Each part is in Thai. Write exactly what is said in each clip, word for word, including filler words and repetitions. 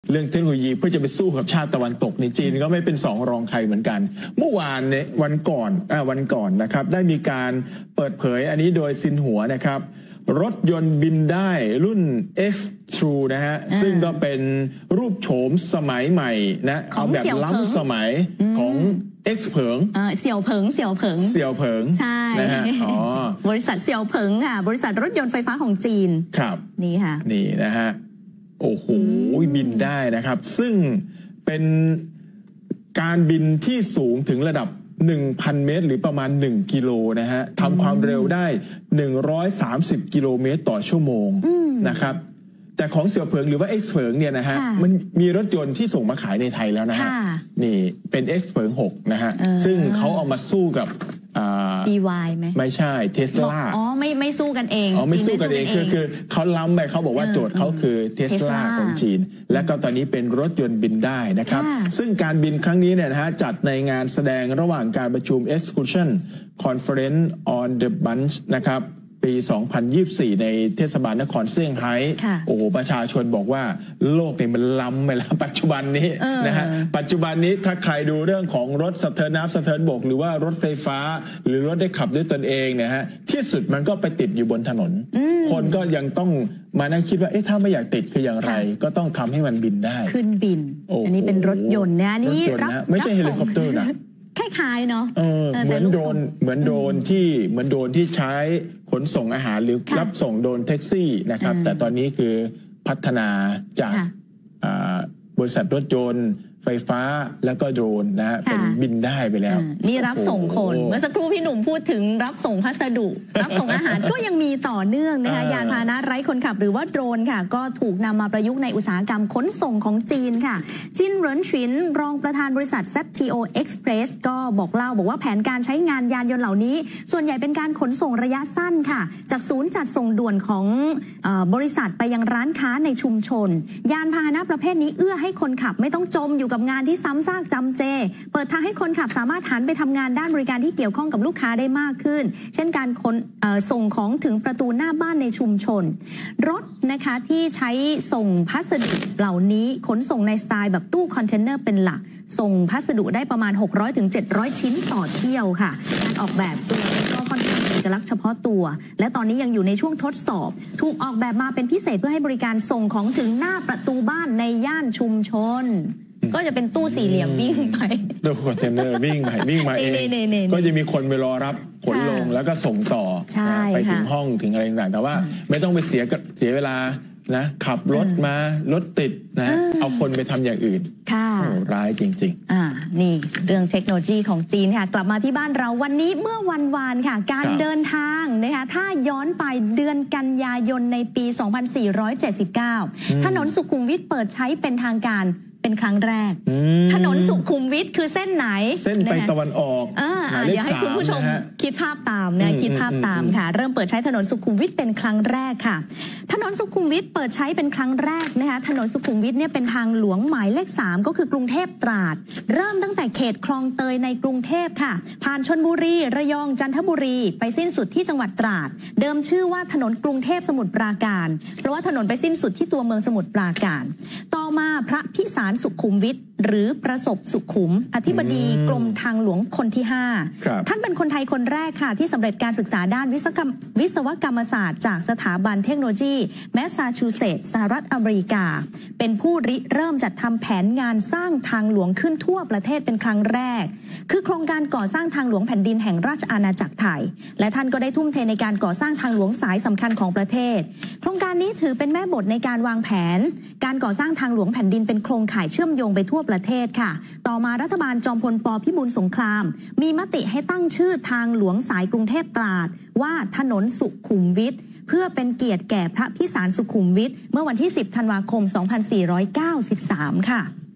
เรื่องเทคโนโลยีเพื่อจะไปสู้กับชาติตะวันตกในจีนก็ไม่เป็นสองรองใครเหมือนกันเมื่อวานเนี่ยวันก่อนอ่าวันก่อนนะครับได้มีการเปิดเผยอันนี้โดยซินหัวนะครับรถยนต์บินได้รุ่น X True นะฮะซึ่งก็เป็นรูปโฉมสมัยใหม่นะเอาแบบล้ำสมัยของ X เผิงเสี่ยวเผิงเสี่ยวเผิงเสี่ยวเผิงใช่นะฮะอ๋อบริษัทเสี่ยวเผิงค่ะบริษัทรถยนต์ไฟฟ้าของจีนครับนี่ค่ะนี่นะฮะโอ้โหบินได้นะครับซึ่งเป็นการบินที่สูงถึงระดับ หนึ่งพัน เมตรหรือประมาณหนึ่งกิโลนะฮะทำความเร็วได้หนึ่งร้อยสามสิบกิโลเมตรต่อชั่วโมงนะครับแต่ของเสี่ยวเผิงหรือว่า X เผิงเนี่ยนะฮะมันมีรถยนต์ที่ส่งมาขายในไทยแล้วนะฮะนี่เป็น X เผิงหกนะฮะซึ่งเขาเอามาสู้กับบี วาย ไหมไม่ใช่เทสลาอ๋อไม่ไม่สู้กันเองอ๋อไม่สู้กันเองคือคือเขาล้ำไปเขาบอกว่าโจทย์เขาคือเทสลาของจีนและก็ตอนนี้เป็นรถยนต์บินได้นะครับซึ่งการบินครั้งนี้เนี่ยนะฮะจัดในงานแสดงระหว่างการประชุม Excursion Conference on the Bunch นะครับปีสองพันยี่สิบสี่ในเทศบาลนครเซี่ยงไฮ้โอ้โหประชาชนบอกว่าโลกเนี่ยมันล้ำไปแล้วปัจจุบันนี้นะฮะปัจจุบันนี้ถ้าใครดูเรื่องของรถสะเทินน้ำสะเทินบกหรือว่ารถไฟฟ้าหรือรถได้ขับด้วยตนเองนะฮะที่สุดมันก็ไปติดอยู่บนถนนคนก็ยังต้องมานั่งคิดว่าเอ๊ะถ้าไม่อยากติดคืออย่างไรก็ต้องทำให้มันบินได้ขึ้นบินอันนี้เป็นรถยนต์นะนี่รับไม่ใช่เฮลิคอปเตอร์นะคล้ายๆเนาะเหมือนโดรนเหมือนโดรนที่เหมือนโดรนที่ใช้ขนส่งอาหารหรือรับส่งโดรนแท็กซี่นะครับแต่ตอนนี้คือพัฒนาจากบริษัทรถยนต์ไฟฟ้าแล้วก็โดรนนะฮะเป็นบินได้ไปแล้วนี่รับส่งคนเมื่อสักครู่พี่หนุ่มพูดถึงรับส่งพัสดุรับส่งอาหารก็ยังมีต่อเนื่องนะคะยานพาหนะไร้คนขับหรือว่าโดรนค่ะก็ถูกนำมาประยุกต์ในอุตสาหกรรมขนส่งของจีนค่ะจินเหรินฉินรองประธานบริษัท แซด ที โอ Express ก็บอกเล่าบอกว่าแผนการใช้งานยานยนต์เหล่านี้ส่วนใหญ่เป็นการขนส่งระยะสั้นค่ะจากศูนย์จัดส่งด่วนของบริษัทไปยังร้านค้าในชุมชนยานพาหนะประเภทนี้เอื้อให้คนขับไม่ต้องจมอยู่กับงานที่ซ้ำซากจำเจเปิดทางให้คนขับสามารถหันไปทำงานด้านบริการที่เกี่ยวข้องกับลูกค้าได้มากขึ้นเช่นการขนส่งของถึงประตูหน้าบ้านในชุมชนรถนะคะที่ใช้ส่งพัสดุเหล่านี้ขนส่งในสไตล์แบบตู้คอนเทนเนอร์เป็นหลักส่งพัสดุได้ประมาณ หกร้อยถึงเจ็ดร้อย ชิ้นต่อเที่ยวค่ะการออกแบบตัวก็ค่อนข้างมีเอกลักษณ์เฉพาะตัวและตอนนี้ยังอยู่ในช่วงทดสอบถูกออกแบบมาเป็นพิเศษเพื่อให้บริการส่งของถึงหน้าประตูบ้านในย่านชุมชนก็จะเป็นตู้สี่เหลี่ยมวิ่งไปตู้คอนเทนเนอร์วิ่งไปวิ่งมาเองก็จะมีคนไปรอรับขนลงแล้วก็ส่งต่อไปถึงห้องถึงอะไรต่างๆแต่ว่าไม่ต้องไปเสียเสียเวลานะขับรถมารถติดนะเอาคนไปทำอย่างอื่นค่ะร้ายจริงๆอ่านี่เรื่องเทคโนโลยีของจีนค่ะกลับมาที่บ้านเราวันนี้เมื่อวันวานค่ะการเดินทางนะคะถ้าย้อนไปเดือนกันยายนในปีสองพันสี่ร้อยเจ็ดสิบเก้าถนนสุขุมวิทเปิดใช้เป็นทางการเป็นครั้งแรกถนนสุขุมวิทคือเส้นไหนเส้นไปตะวันออกอ่าเดี๋ยวให้คุณผู้ชมคิดภาพตามนะคิดภาพตามค่ะเริ่มเปิดใช้ถนนสุขุมวิทเป็นครั้งแรกค่ะถนนสุขุมวิทเปิดใช้เป็นครั้งแรกนะคะถนนสุขุมวิทเนี่ยเป็นทางหลวงหมายเลขสามก็คือกรุงเทพตราดเริ่มตั้งแต่เขตคลองเตยในกรุงเทพค่ะผ่านชลบุรีระยองจันทบุรีไปสิ้นสุดที่จังหวัดตราดเดิมชื่อว่าถนนกรุงเทพสมุทรปราการเพราะว่าถนนไปสิ้นสุดที่ตัวเมืองสมุทรปราการต่อมาพระพิสารสุขุมวิทหรือประสบสุขุมอธิบดีกรมทางหลวงคนที่ห้าท่านเป็นคนไทยคนแรกค่ะที่สำเร็จการศึกษาด้านวิศวกรรมวิศวกรรมศาสตร์จากสถาบันเทคโนโลยีแมสซาชูเซตส์สหรัฐอเมริกาเป็นผู้ริเริ่มจัดทำแผนงานสร้างทางหลวงขึ้นทั่วประเทศเป็นครั้งแรกคือโครงการก่อสร้างทางหลวงแผ่นดินแห่งราชอาณาจักรไทยและท่านก็ได้ทุ่มเทในการก่อสร้างทางหลวงสายสำคัญของประเทศโครงการนี้ถือเป็นแม่บทในการวางแผนการก่อสร้างทางหลวงแผ่นดินเป็นโครงข่ายเชื่อมโยงไปทั่วประเทศค่ะต่อมารัฐบาลจอมพลป.พิบูลสงครามมีมติให้ตั้งชื่อทางหลวงสายกรุงเทพตราดว่าถนนสุขุมวิทเพื่อเป็นเกียรติแก่พระพิสารสุขุมวิทเมื่อวันที่สิบธันวาคมสองพันสี่ร้อยเก้าสิบสามค่ะ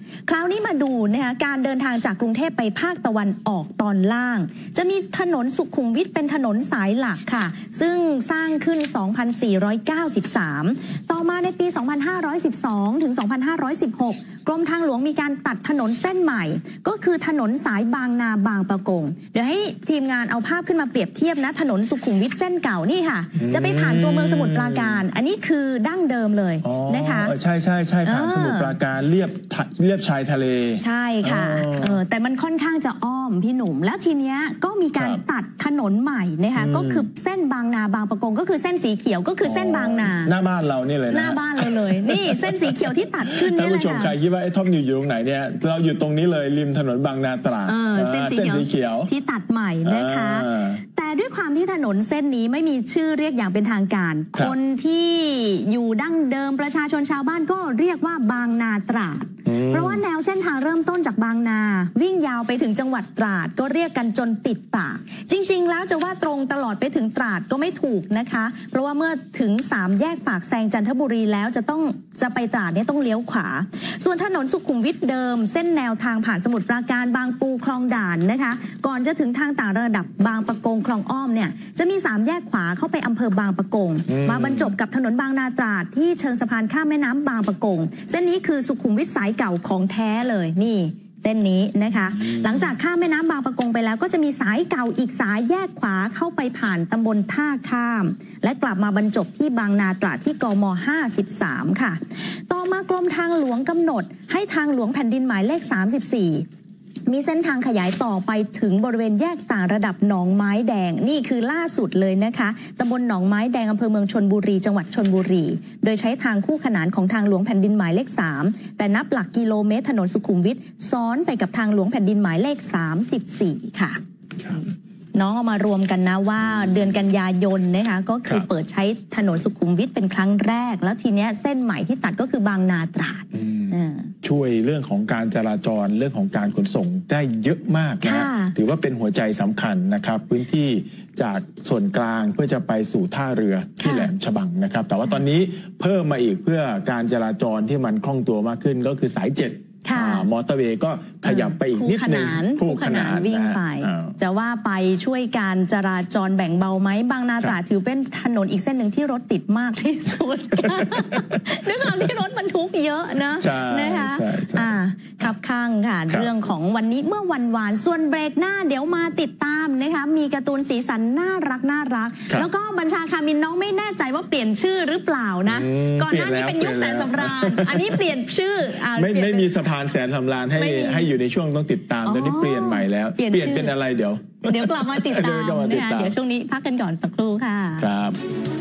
คราวนี้มาดูนะคะการเดินทางจากกรุงเทพไปภาคตะวันออกตอนล่างจะมีถนนสุขุมวิทเป็นถนนสายหลักค่ะซึ่งสร้างขึ้น สองพันสี่ร้อยเก้าสิบสาม ต่อมาในปี สองพันห้าร้อยสิบสอง ถึง สองพันห้าร้อยสิบหก กรมทางหลวงมีการตัดถนนเส้นใหม่ก็คือถนนสายบางนาบางปะกงเดี๋ยวให้ทีมงานเอาภาพขึ้นมาเปรียบเทียบนะถนนสุขุมวิทเส้นเก่านี่ค่ะจะไปผ่านตัวเมืองสมุทรปราการอันนี้คือดั้งเดิมเลยนะคะใช่ใช่ใช่ผ่านสมุทรปราการเรียบเรียบชายทะเลใช่ค่ะเออแต่มันค่อนข้างจะอ้อมพี่หนุ่มแล้วทีเนี้ยก็มีการตัดถนนใหม่นะคะก็คือเส้นบางนาบางปะกงก็คือเส้นสีเขียวก็คือเส้นบางนาหน้าบ้านเรานี่เลยนะหน้าบ้านเราเลยนี่เส้นสีเขียวที่ตัดขึ้นนี่แหละค่ะท่านผู้ชมใครคิดว่าไอ้ท็อปนิวอยู่ตรงไหนเนี่ยเราอยู่ตรงนี้เลยริมถนนบางนาตราดเส้นสีเขียวที่ตัดใหม่นะคะแต่ด้วยความที่ถนนเส้นนี้ไม่มีชื่อเรียกอย่างเป็นทางการคนที่อยู่ดั้งเดิมประชาชนชาวบ้านก็เรียกว่าบางนาตราดเพราะว่าแนวเส้นทางเริ่มต้นจากบางนาวิ่งยาวไปถึงจังหวัดตราดก็เรียกกันจนติดปากจริงๆแล้วจะว่าตรงตลอดไปถึงตราดก็ไม่ถูกนะคะเพราะว่าเมื่อถึงสามแยกปากแซงจันทบุรีแล้วจะต้องจะไปตราดเนี่ยต้องเลี้ยวขวาส่วนถนนสุขุมวิทเดิมเส้นแนวทางผ่านสมุทรปราการบางปูคลองด่านนะคะก่อนจะถึงทางต่างระดับบางปะกงคลองอ้อมเนี่ยจะมีสามแยกขวาเข้าไปอำเภอบางปะกงมาบรรจบกับถนนบางนาตราดที่เชิงสะพานข้ามแม่น้ำบางปะกงเส้นนี้คือสุขุมวิทสายเก่าของแท้เลยนี่เส้นนี้นะคะหลังจากข้ามแม่น้ำบางปะกงไปแล้วก็จะมีสายเก่าอีกสายแยกขวาเข้าไปผ่านตำบลท่าข้ามและกลับมาบรรจบที่บางนาตราดที่กมห้าสิบสามค่ะต่อมากรมทางหลวงกำหนดให้ทางหลวงแผ่นดินหมายเลขสามสิบสี่มีเส้นทางขยายต่อไปถึงบริเวณแยกต่างระดับหนองไม้แดงนี่คือล่าสุดเลยนะคะตำบลหนองไม้แดงอำเภอเมืองชลบุรีจังหวัดชลบุรีโดยใช้ทางคู่ขนานของทางหลวงแผ่นดินหมายเลขสามแต่นับหลักกิโลเมตรถนนสุขุมวิทซ้อนไปกับทางหลวงแผ่นดินหมายเลขสามสิบสี่ค่ะน้องเอามารวมกันนะว่าเดือนกันยายนนะคะก็คือเปิดใช้ถนนสุขุมวิทเป็นครั้งแรกแล้วทีเนี้ยเส้นใหม่ที่ตัดก็คือบางนาตราดช่วยเรื่องของการจราจรเรื่องของการขนส่งได้เยอะมากนะถือว่าเป็นหัวใจสำคัญนะครับพื้นที่จากส่วนกลางเพื่อจะไปสู่ท่าเรือที่แหลมฉบังนะครับแต่ว่าตอนนี้เพิ่มมาอีกเพื่อการจราจรที่มันคล่องตัวมากขึ้นก็คือสายเจ็ดมอเตอร์เวย์ก็ขยับไปอีกนิดนึงคู่ขนานวิ่งไปจะว่าไปช่วยการจราจรแบ่งเบาไหมบางนาตราดถือเป็นถนนอีกเส้นหนึ่งที่รถติดมากที่สุดด้วยความที่รถบรรทุกเยอะนะนะคะขับข้างค่ะเรื่องของวันนี้เมื่อวันวานส่วนเบรกหน้าเดี๋ยวมาติดตามนะคะมีการ์ตูนสีสันน่ารักน่ารักแล้วก็บัญชาคามินน้องไม่แน่ใจว่าเปลี่ยนชื่อหรือเปล่านะก่อนหน้านี้เป็นยุคแสนสำราญอันนี้เปลี่ยนชื่อไม่ไม่มีสะพานแสนสำราญให้ให้อยู่ในช่วงต้องติดตามตอนนี้เปลี่ยนใหม่แล้วเปลี่ยนเป็นอะไรเดี๋ยวเดี๋ยวกลับมาติดตามนะคะเดี๋ยวช่วงนี้พักกันก่อนสักครู่ค่ะครับ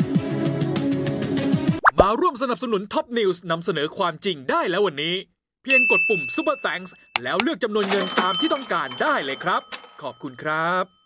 มาร่วมสนับสนุนท็อปนิวส์นำเสนอความจริงได้แล้ววันนี้เพียงกดปุ่ม Super Thanks แล้วเลือกจำนวนเงินตามที่ต้องการได้เลยครับขอบคุณครับ